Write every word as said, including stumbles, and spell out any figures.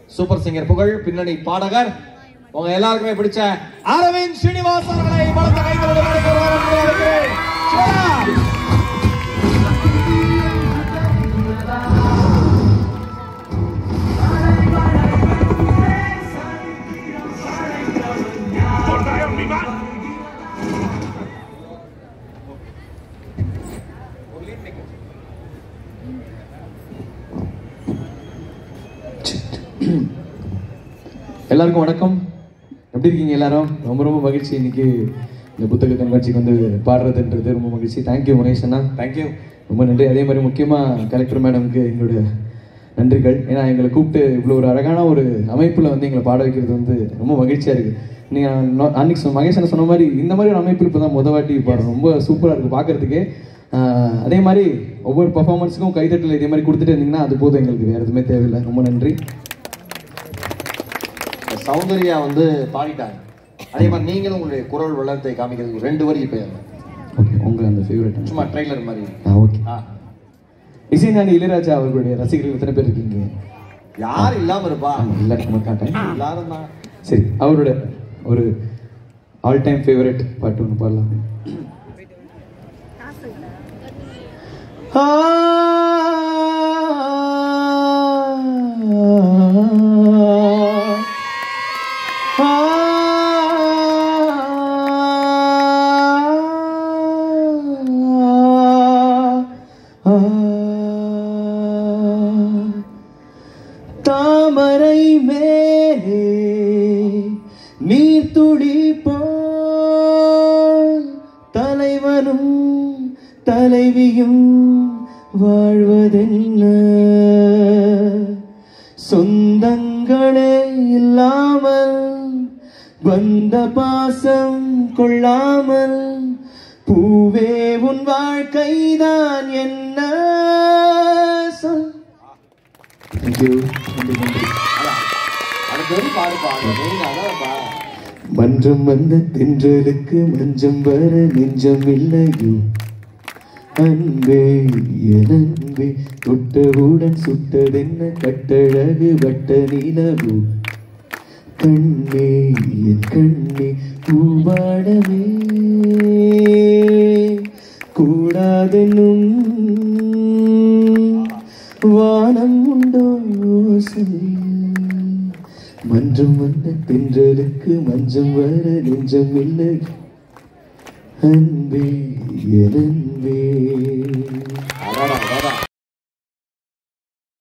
Super singer புகழ், பின்னணி பாடகர், உங்க எல்லாருக்குமே பிடிச்ச அரவிந்த் ஸ்ரீனிவாஸ் அவர்களை பலத்த கைகளோடு வரவேற்கிறேன். எல்லாருக்கும் வணக்கம். எப்படி இருக்கீங்க எல்லாரும்? ரொம்ப ரொம்ப மகிழ்ச்சி இன்னைக்கு இந்த புத்தக கண்காட்சிக்கு வந்து பாடுறதுன்றது ரொம்ப மகிழ்ச்சி. தேங்க்யூ முனேஷ் அண்ணா, தேங்க்யூ, ரொம்ப நன்றி. அதே மாதிரி முக்கியமாக கலெக்டர் மேடமுக்கு எங்களுடைய நன்றிகள். ஏன்னா எங்களை கூப்பிட்டு இவ்வளோ ஒரு அழகான ஒரு அமைப்பில் வந்து எங்களை பாட வைக்கிறது வந்து ரொம்ப மகிழ்ச்சியாக இருக்குது. நீங்கள் அன்னைக்கு மகேஷ் அண்ணா சொன்ன மாதிரி இந்த மாதிரி ஒரு அமைப்பில் இப்போ தான் முத வாட்டி பாடுறோம். ரொம்ப சூப்பராக இருக்குது பார்க்குறதுக்கு. அதே மாதிரி ஒவ்வொரு பர்ஃபார்மன்ஸுக்கும் கைத்தட்டல் இதே மாதிரி கொடுத்துட்டு இருந்தீங்கன்னா அது போதும், எங்களுக்கு வேறு எதுவுமே தேவையில்லை. ரொம்ப நன்றி. சௌந்தர்யா வந்து பாடிட்டாங்க. அதே மாதிரி நீங்களும் உங்களுடைய குரல் வளர்த்தை காமிக்கிறதுக்கு ரெண்டு வரி பேர். ஓகே, உங்களை அந்த ஃபேவரட் சும்மா ட்ரெய்லர் மாதிரி. ஆ ஓகே. ஆ இசைஞானி இளையராஜா அவர்களுடைய ரசிகர்கள் எத்தனை பேர் இருக்கீங்க? யார் இல்லாமல் இருப்பா? இல்லை நம்ம காட்டேன், எல்லாரும் தான். சரி, அவரோட ஒரு ஆல் டைம் ஃபேவரட் பாட்டு ஒன்று பாடலாம். தாமரை மேலே நீர் துளி போல் தலைவனும் தலைவியும் வாழ்வதென்ன, சொந்தங்களே இல்லாமல் வந்த பாசம் கொள்ளாமல் பூவே உன் வாழ்க்கைதான் என்ன சொல். மன்றம் வந்த தென்றலுக்கு மஞ்சம் வர நெஞ்சம் இல்லையோ அன்பே என் அன்பே, தொட்டவுடன் சுட்டதென்ன கட்டழகு வட்ட நிலவு, கண்ணே என் கண்ணே பூவாடமே கூடாதென்னும் வானம் உண்டோ சொல். மன்றம் வந்த தென்றலுக்கு மஞ்சம் வர நெஞ்சம் இல்லை அன்பே என் அன்பே.